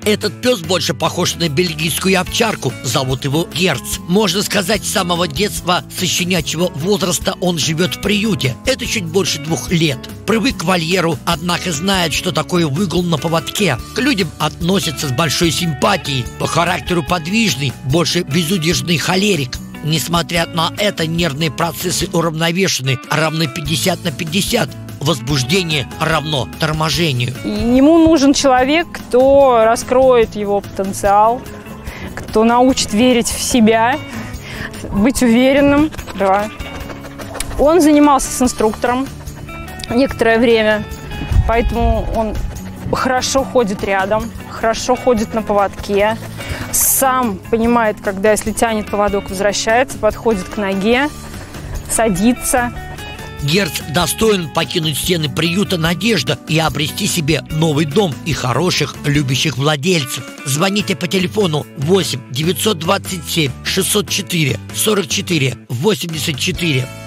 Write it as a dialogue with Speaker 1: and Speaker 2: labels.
Speaker 1: Этот пес больше похож на бельгийскую овчарку. Зовут его Герц. Можно сказать, с самого детства, со щенячьего возраста он живет в приюте. Это чуть больше 2 лет. Привык к вольеру, однако знает, что такое выгул на поводке. К людям относится с большой симпатией. По характеру подвижный, больше безудержный холерик. Несмотря на это, нервные процессы уравновешены, равны 50/50. Возбуждение равно торможению.
Speaker 2: Ему нужен человек, кто раскроет его потенциал, кто научит верить в себя, быть уверенным. Да. Он занимался с инструктором некоторое время, поэтому он хорошо ходит рядом, хорошо ходит на поводке, сам понимает, когда, если тянет поводок, возвращается, подходит к ноге, садится.
Speaker 1: Герц достоин покинуть стены приюта «Надежда» и обрести себе новый дом и хороших, любящих владельцев. Звоните по телефону 8 927 604 44 84.